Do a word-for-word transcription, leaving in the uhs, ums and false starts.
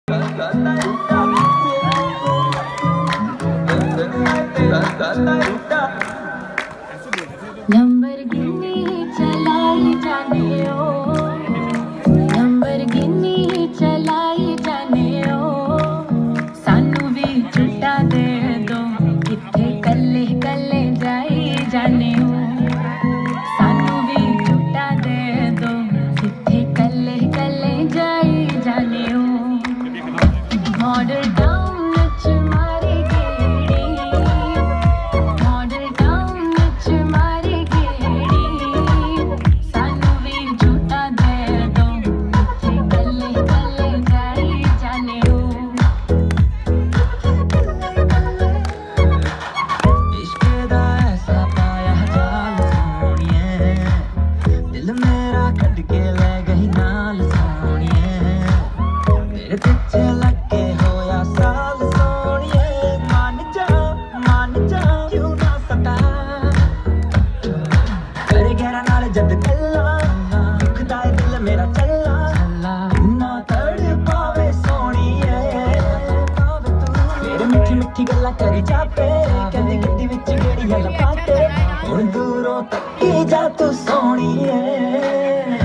Lamborghini चलाई जाने ओ, Lamborghini चलाई जाने ओ, सानू भी छुट्टा दे दो, किथे कल्ले कल्ले जाई जाने ओ, सानू भी छुट्टा दे दो, किथे कल्ले कल्ले जाई जाने ओ। मॉडल टाउन विच मारी गेड़ी, मॉडल टाउन विच मारी गेड़ी, सानू भी झूठा दे दो, किथे कल्ले कल्ले जाई जाने ओ। इश्क दा ऐसा पाया जाल सोनिए, दिल मेरा कट के ले गई नाल सोनिए, तेरे पिछे लग के होया साल सोनिए, मान जा मान जा क्यों ना सता, करे गहरा नाल जद गल्ला, दुखदा है दिल मेरा चला, ना तड़ पावे सोनिए, तेरे मिठी मिठी गल्ला करी जापे, कहंदी गड्डी विच गेड़ियां लपाटे, हुण दूरों तक्की जा तू सोनिए।